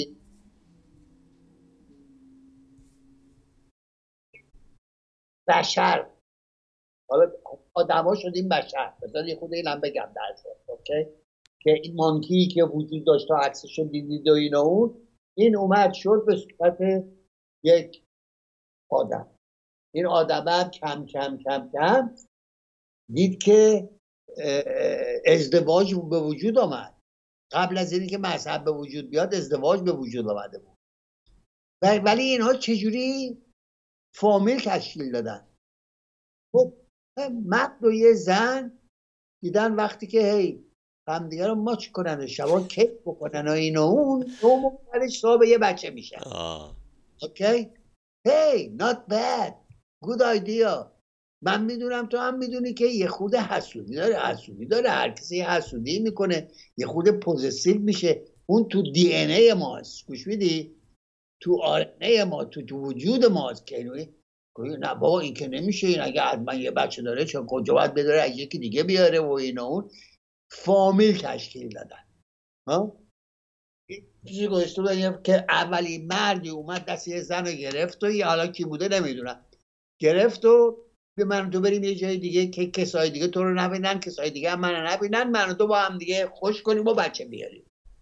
بشر، حالا آدما شدیم بشر، بذار یه خود اینم بگم درست، اوکی؟ که این مانکی که وجود داشت تا عکسشو دیدید و این و اون، این اومد شد به صورت یک آدم. این آدم کم کم کم کم دید که ازدواج به وجود آمد. قبل از اینی که مذهب به وجود بیاد ازدواج به وجود آمده بود. ولی اینها چجوری فامیل تشکیل دادن؟ خب مرد و یه زن دیدن وقتی که هی همدیگه رو ماچ کنن و شبا کیک بکنن و این و اون، دو مقدرش صاحب یه بچه میشن. اوکی؟ هی not bad good idea. من میدونم تو هم میدونی که یه خود حسودی داره، حسودی داره، هر کسی حسودی میکنه، یه خود پوزسیو میشه. اون تو دی ان ای ماست، گوش میدی؟ تو آر ان ای ما، تو تو وجود ماست که اینوی نه بابا این که نمیشه، این اگه حتما یه بچه داره چون کجا باید بداره از یکی دیگه بیاره و این و اون. فامیل تشکیل دادن. ها چیزی گوشتو بگیم که اولی مردی اومد دست یه زن رو گرفت و حالا کی بوده نمیدونم، گرفت و به من تو بریم یه جای دیگه که کسای دیگه تو رو نبینن، کسای دیگه هم من نبینن، من و تو با هم دیگه خوش کنیم و بچه بیاریم.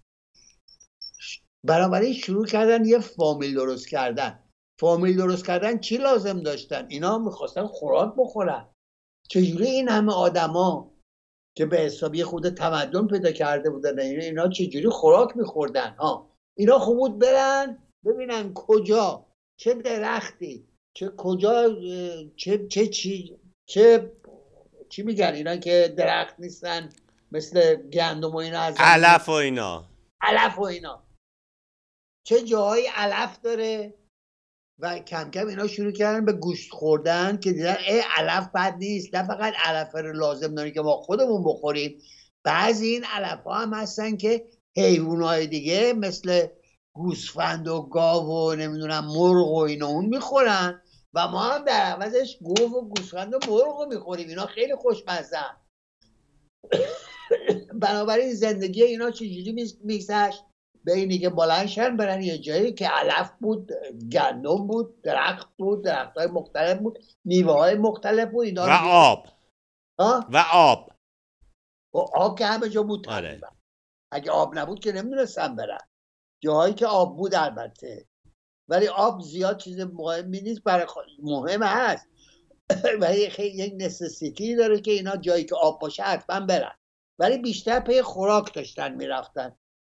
بنابراین شروع کردن یه فامیل درست کردن. فامیل درست کردن چی لازم داشتن؟ اینا میخواستن خوراک بخورن. چجوری این همه آدما که به حسابی خود تمدن پیدا کرده بودن اینا چجوری خوراک میخوردن؟ ها اینا خوب بود برن ببینن کجا چه درختی، چه کجا چه چه چی چه چی میگن اینا که درخت نیستن مثل گندم و اینا، از علف و اینا، علف و اینا چه جاهای علف داره. و کم کم اینا شروع کردن به گوشت خوردن که دیدن ای علف بد نیست، نه فقط علف رو لازم داریم که ما خودمون بخوریم، بعضی این علف ها هم هستن که حیوانات دیگه مثل گوسفند و گاو و نمیدونم مرغ و اینا اون میخورن و ما هم در عوضش گاو و گوسفند و مرغ رو میخوریم. اینا خیلی خوشمزه. بنابراین زندگی اینا چجوری میگذشت؟ به اینی که بلندشن برن یه جایی که علف بود، گندم بود، درخت بود، درخت های مختلف بود، میوه های مختلف بود، اینا و آب ها؟ و آب و آب که همه جا بود. آره. اگه آب نبود که نمیدونستن برن. جاهایی که آب بود البته، ولی آب زیاد چیز مهمی نیست، برای خ... مهم هست ولی خیلی یک نسسیتی داره که اینا جایی که آب باشه حتما برن، ولی بیشتر پی خوراک داشتن میرفتن.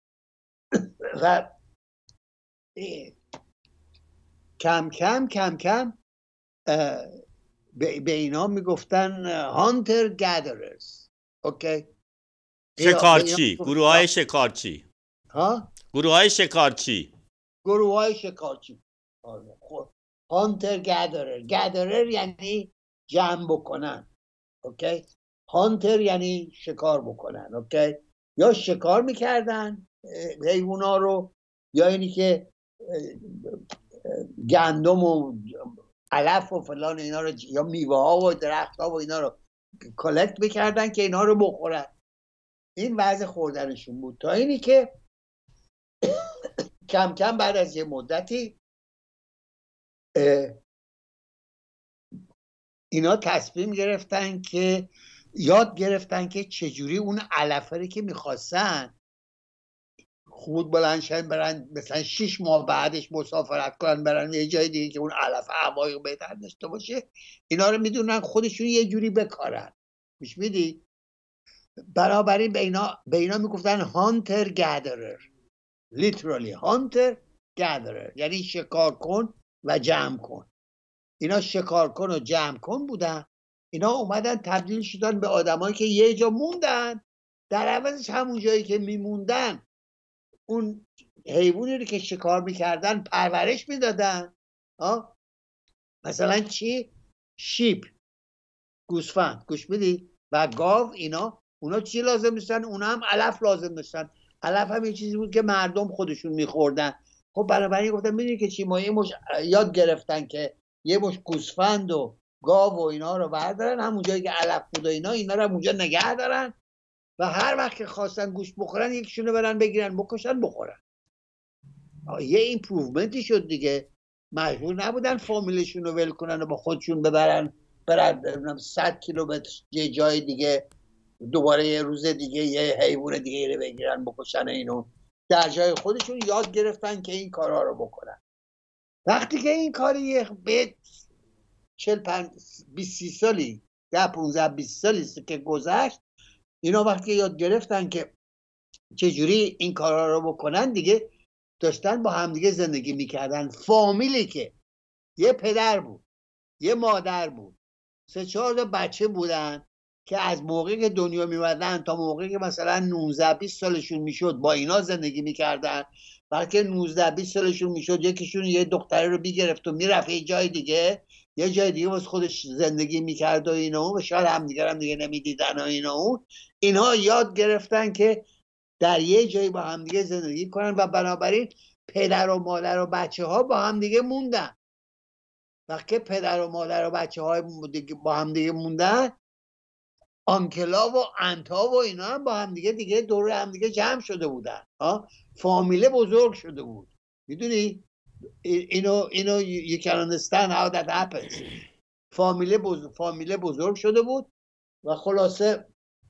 و کم کم کم کم به اینا میگفتن هانتر گادررز. اوکی، شکارچی، گروه های شکارچی. ها؟ گروه های شکارچی گروه های شکارچی. هانتر گادرر. گادرر یعنی جمع بکنن. اوکی، هانتر یعنی شکار بکنن. اوکی، یا شکار میکردن حیونا رو، یا اینی که گندم و علف و فلان اینا رو، یا میوه ها و درخت ها و اینا رو کلکت میکردن که اینا رو بخورن. این وضع خوردنشون بود، تا اینی که کم کم بعد از یه مدتی اینا تصمیم گرفتن که یاد گرفتن که چجوری اون علفه که میخواستن خود بلندشن برن مثلا شش ماه بعدش مسافرت کنن برن یه جای دیگه که اون علف هوایی بهتر داشته باشه، اینا رو میدونن خودشون یه جوری بکارن. میش میدی؟ بنابراین به اینا به اینا میگفتن هانتر گادرر. لیترالی هانتر گادرر یعنی شکار کن و جمع کن. اینا شکار کن و جمع کن بودن. اینا اومدن تبدیل شدن به آدمایی که یه جا موندن، در عوضش همون جایی که میموندن اون حیوانی رو که شکار میکردن پرورش میدادن. ها، مثلا چی؟ شیپ، گوسفند، گوش میدی؟ و گاو. اینا اونا چی لازم داشتن؟ اونا هم علف لازم داشتن. علف هم یه چیزی بود که مردم خودشون میخوردن. خب بنابراین گفتن میدونی که چی، ما یه مش یاد گرفتن که یه مش گوسفند و گاو و اینا رو بردارن همون جایی که علف بود و اینا اینا رو اونجا نگه دارن و هر وقت که خواستن گوشت بخورن یکیشونو برن بگیرن بکشن بخورن. یه ایمپروومنتی شد دیگه. مجبور نبودن فامیلشون رو ول کنن و با خودشون ببرن برن صد کیلومتر یه جای دیگه دوباره یه روز دیگه یه حیوان دیگه رو بگیرن بکشن. اینو در جای خودشون یاد گرفتن که این کارها رو بکنن. وقتی که این کاری به چهل پنج بیست سی سالی ده پونزده بیست سالی که گذشت، اینا وقتی یاد گرفتن که چجوری این کارها رو بکنن دیگه داشتن با همدیگه زندگی میکردن. فامیلی که یه پدر بود، یه مادر بود، سه چهار تا بچه بودن که از موقعی که دنیا میمدن تا موقعی که مثلا نوزده بیست سالشون میشد با اینا زندگی میکردن. وقتی نوزده بیست سالشون میشد یکیشون یه دختره رو بیگرفت و میرفت یه جای دیگه، یه جای دیگه واسه خودش زندگی میکرد و اینا و شاید هم دیگه هم دیگه نمیدیدن و اینا اون اینها یاد گرفتن که در یه جایی با هم دیگه زندگی کنن و بنابراین پدر و مادر و بچه ها با هم دیگه موندن. وقتی پدر و مادر و بچه های با هم دیگه موندن، آنکلا و انتا و اینا هم با هم دیگه دیگه دور هم دیگه جمع شده بودن. ها، فامیله بزرگ شده بود. میدونی اینو اینو you can understand how that happens. فامیله بزرگ فامیله بزرگ شده بود و خلاصه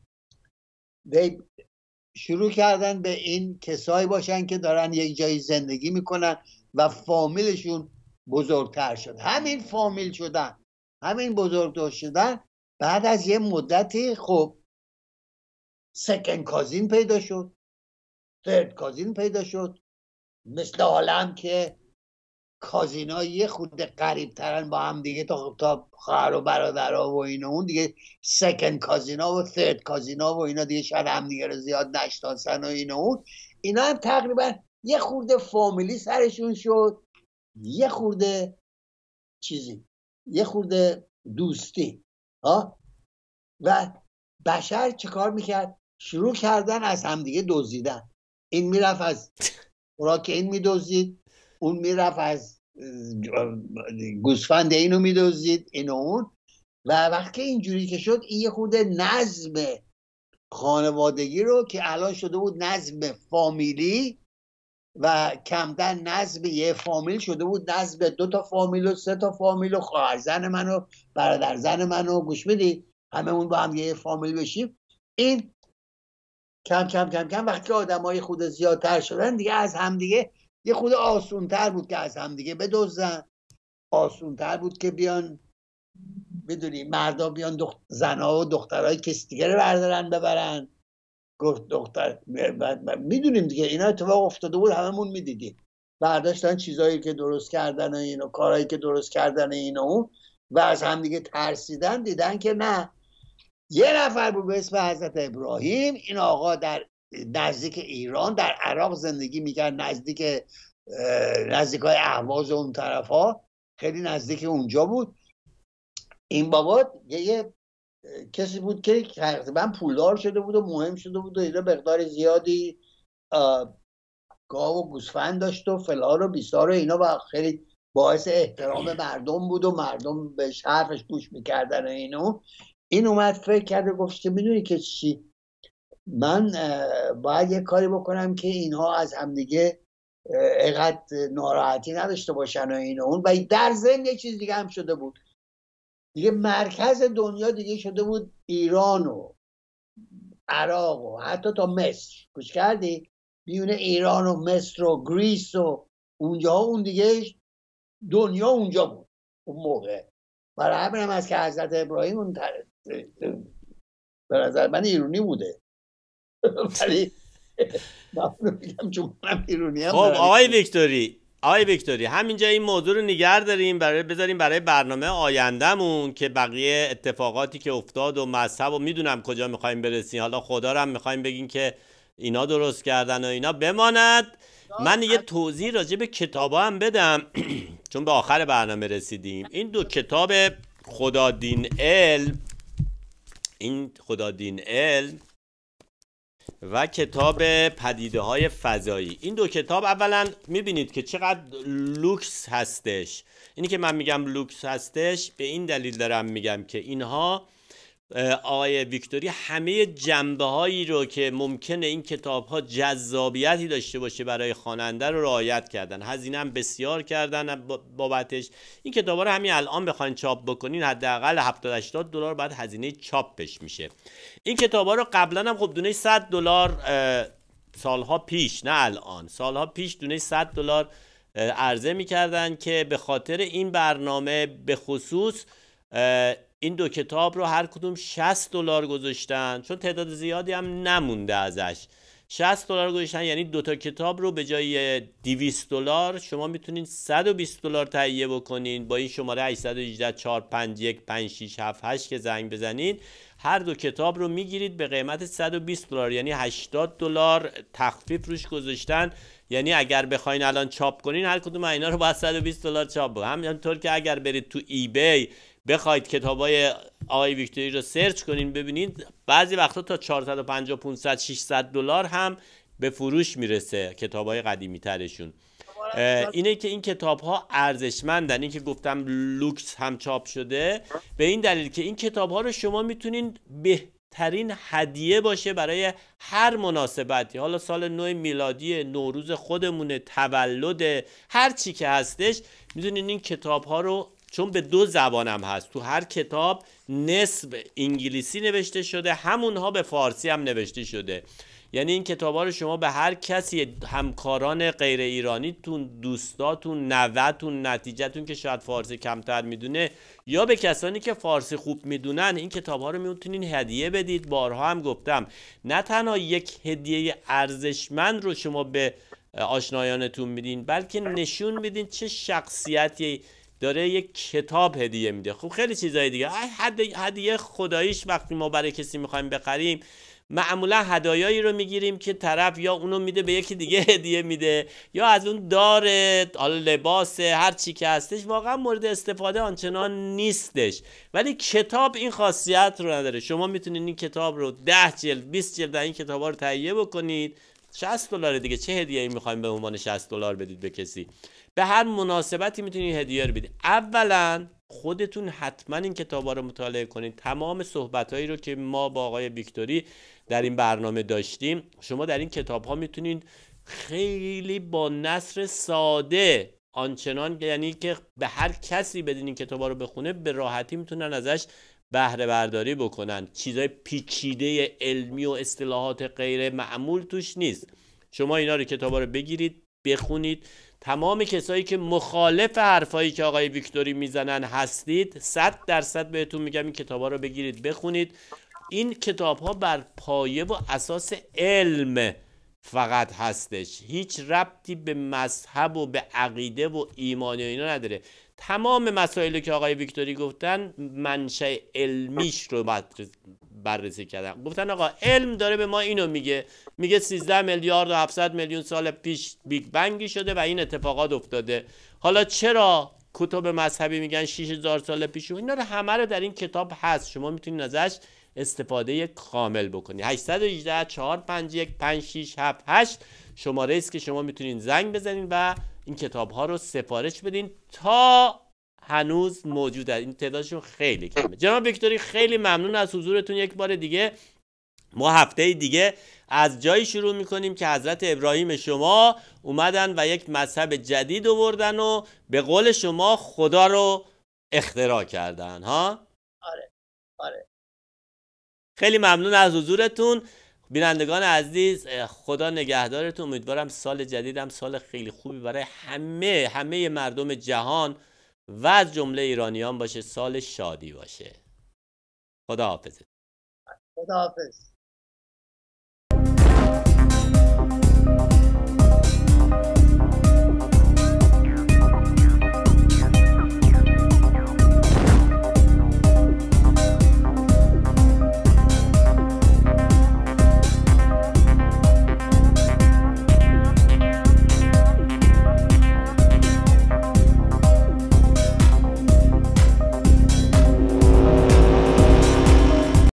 they شروع کردن به این کسایی باشن که دارن یک جایی زندگی میکنن و فامیلشون بزرگتر شد. همین فامیل شدن، همین بزرگتر شدن، بعد از یه مدتی خب سکند کازین پیدا شد، ثرد کازین پیدا شد. مثل حالا که کازینا یه خود قریب ترن با هم دیگه تا تا خواهر و برادرها و اینا، اون دیگه سکند کازینا و ثرد کازینا و اینا دیگه شاید هم دیگه رو زیاد نشناسن و اینا اون اینا هم تقریبا یه خورده فامیلی سرشون شد، یه خورده چیزی، یه خورده دوستی. ها، و بشر چه کار میکرد؟ شروع کردن از همدیگه دزدیدن. این میرفت از خوراک این میدزدید، اون میرفت از گوسفند اینو میدزدید، اینو اون. و وقتی اینجوری که شد این یه خورده نظم خانوادگی رو که الان شده بود نظم فامیلی و کمتر نظم یه فامیل شده بود نظم دو تا فامیل و سه تا فامیل و خواهر زن منو برادر زن منو گوش بدی همه اون با هم یه فامیل بشیم. این کم کم کم کم وقتی آدمای خود زیادتر شدن دیگه از همدیگه یه خود آسونتر بود که از همدیگه بدزدن، آسونتر بود که بیان بدونی مردا بیان دخت... زنها و دخترای کسی دیگه رو بردارن ببرن. گفت دختر میدونیم دیگه اینا اتفاق افتاده بود هممون میدیدیم، برداشتن چیزایی که درست کردن و اینو کارهایی که درست کردن اینو اون و از هم دیگه ترسیدن، دیدن که نه یه نفر بود به اسم حضرت ابراهیم. این آقا در نزدیک ایران در عراق زندگی میکرد، نزدیک نزدیک های اهواز اون طرف ها، خیلی نزدیک اونجا بود. این بابا یه کسی بود که تقریبا پولدار شده بود و مهم شده بود و اینا مقدار زیادی گاو و گوسفند داشت و فلان و بیسار و اینا و خیلی باعث احترام مردم بود و مردم به حرفش گوش میکردن و اینو. این اومد فکر کرد و گفت که میدونی که چی، من باید یه کاری بکنم که اینها از همدیگه اینقدر ناراحتی نداشته باشن و اینو اون. و در ضمن یه چیز دیگه هم شده بود دیگه، مرکز دنیا دیگه شده بود ایران و عراق و حتی تا مصر، گوش کردی؟ بیونه ایران و مصر و گریس و اونجا اون دیگه دنیا اونجا بود اون موقع. برای همین هم از که حضرت ابراهیم اون به نظر من ایرانی بوده ولی میگم چون من ایرانی هم. خب آقای ویکتوری آقای ویکتوری همینجا این موضوع رو نگه داریم برای بذاریم برای برنامه آیندهمون که بقیه اتفاقاتی که افتاد و مذهب و میدونم کجا میخوایم برسیم، حالا خدا رو هم میخوایم بگیم که اینا درست کردن و اینا بماند. من یه توضیح راجع به کتابا هم بدم چون به آخر برنامه رسیدیم. این دو کتاب خدا دین علم، این خدا دین علم و کتاب پدیده های فضایی، این دو کتاب اولا میبینید که چقدر لوکس هستش. اینی که من میگم لوکس هستش به این دلیل دارم میگم که اینها آقای ویکتوری همه جنبه هایی رو که ممکنه این کتاب ها جذابیتی داشته باشه برای خواننده رو رعایت کردن، هزینه هم بسیار کردن بابتش. این کتاب ها رو همین الان بخواین چاپ بکنین حداقل هفتاد هشتاد دلار بعد هزینه چاپش میشه. این کتاب ها رو قبلا هم خب دونه صد دلار سالها پیش، نه الان، سالها پیش دونه صد دلار عرضه میکردن که به خاطر این برنامه به خصوص این دو کتاب رو هر کدوم شصت دلار گذاشتن، چون تعداد زیادی هم نمونده ازش. شصت دلار گذاشتن یعنی دو تا کتاب رو به جای دویست دلار شما میتونین صد و بیست دلار تهیه بکنین. با این شماره هشت یک هشت چهار پنج یک پنج شش هفت هشت که زنگ بزنین هر دو کتاب رو میگیرید به قیمت صد و بیست دلار، یعنی هشتاد دلار تخفیف روش گذاشتن. یعنی اگر بخواین الان چاپ کنین هر کدوم اینا رو باید صد و بیست دلار چاپ بکنین. همینطور که اگر برید تو ای بی بخواید کتابای آقای ویکتوری رو سرچ کنین ببینید بعضی وقتا تا چهارصد و پنجاه پانصد ششصد دلار هم به فروش میرسه کتابای قدیمی ترشون. اینه که این کتاب ها ارزشمندن. این که گفتم لوکس هم چاپ شده به این دلیل که این کتاب ها رو شما میتونین بهترین هدیه باشه برای هر مناسبتی، حالا سال نو میلادی، نوروز خودمونه، تولد، هر چی که هستش، میتونین این کتاب ها رو، چون به دو زبانم هست، تو هر کتاب نصف انگلیسی نوشته شده، همونها به فارسی هم نوشته شده. یعنی این کتابا رو شما به هر کسی، همکاران غیر ایرانیتون، دوستاتون، نوه‌تون، نتیجه‌تون که شاید فارسی کمتر میدونه یا به کسانی که فارسی خوب میدونن، این کتابا رو میتونین هدیه بدید. بارها هم گفتم نه تنها یک هدیه ارزشمند رو شما به آشنایانتون میدین، بلکه نشون میدین چه شخصیتی داره یک کتاب هدیه میده. خب خیلی چیزای دیگه، هدیه خداییش وقتی ما برای کسی میخوایم بخریم معمولا هدایایی رو میگیریم که طرف یا اونو میده به یکی دیگه هدیه میده یا از اون داره، حالا لباس، هر چی که هستش واقعا مورد استفاده آنچنان نیستش. ولی کتاب این خاصیت رو نداره. شما میتونید این کتاب رو ده جلد بیست جلد این کتابا رو تهیه بکنید، شصت دلار دیگه، چه هدیه‌ای میخوایم به عنوان شصت دلار بدید به کسی؟ به هر مناسبتی میتونید هدیه رو بدید. اولا خودتون حتما این کتابا رو مطالعه کنید. تمام صحبتایی رو که ما با آقای ویکتوری در این برنامه داشتیم شما در این کتاب ها میتونید خیلی با نثر ساده، آنچنان یعنی که به هر کسی بدین این کتابا رو بخونه به راحتی میتونن ازش بهره برداری بکنن. چیزای پیچیده علمی و اصطلاحات غیر معمول توش نیست. شما اینا رو کتابا رو بگیرید بخونید. تمام کسایی که مخالف حرفایی که آقای ویکتوری میزنن هستید، صد درصد بهتون میگم این کتابا رو بگیرید بخونید. این کتاب ها بر پایه و اساس علم فقط هستش، هیچ ربطی به مذهب و به عقیده و ایمان و اینا نداره. تمام مسائلی که آقای ویکتوری گفتن منشأ علمیش رو بررسی کردن. گفتن آقا علم داره به ما اینو میگه، میگه سیزده میلیارد و هفتصد میلیون سال پیش بیگ بنگی شده و این اتفاقات افتاده. حالا چرا کتب مذهبی میگن شش هزار سال پیش؟ اینا رو همه رو در این کتاب هست، شما میتونید ازش استفاده کامل بکنید. هشت یک هشت چهار پنج یک پنج شش هفت هشت شماره است که شما میتونید زنگ بزنید و این کتاب ها رو سفارش بدین تا هنوز موجوده. این تعدادشون خیلی کمه. جناب ویکتوری خیلی ممنون از حضورتون یک بار دیگه. ما هفته دیگه از جایی شروع میکنیم که حضرت ابراهیم شما اومدن و یک مذهب جدید آوردن و به قول شما خدا رو اختراع کردن ها؟ آره آره. خیلی ممنون از حضورتون بینندگان عزیز. خدا نگهدارتون. امیدوارم سال جدیدم سال خیلی خوبی برای همه همه مردم جهان و از جمله ایرانیان باشه. سال شادی باشه. خدا حافظ. خدا حافظ.